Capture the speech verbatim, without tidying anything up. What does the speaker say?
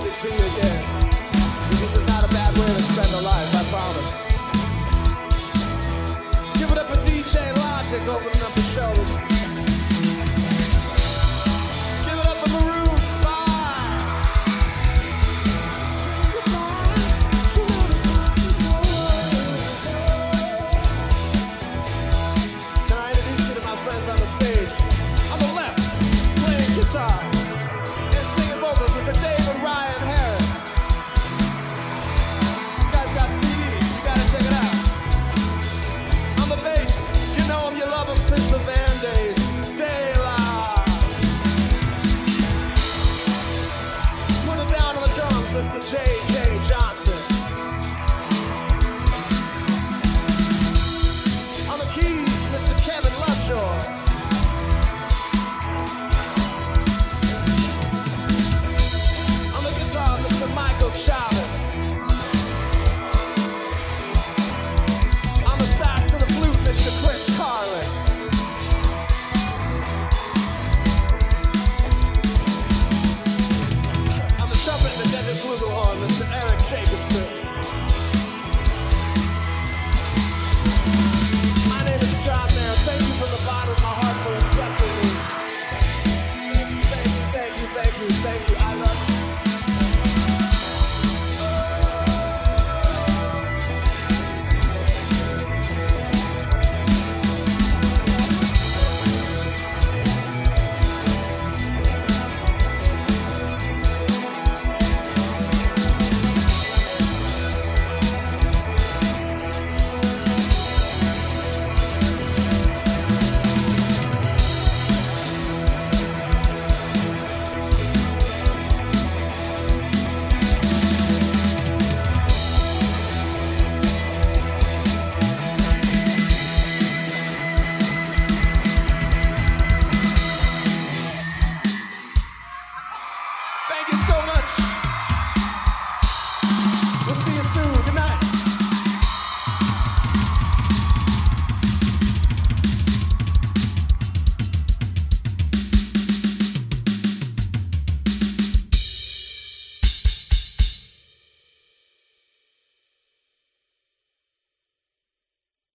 to see you again. This is not a bad way to spend a life, I promise. Give it up for D J Logic opening up the show. Give it up for Maroon five. Now I introduce you to my friends on the stage. On the left, playing guitar and singing vocals with the David Ryan Harris. You guys got C Ds, you gotta check it out. On the bass, you know him, you love him since the Van days. Stay loud. Put it down on the drums, Mister J J Johnson. On the keys, Mister Kevin Lovejoy. On the guitar, Mister Mike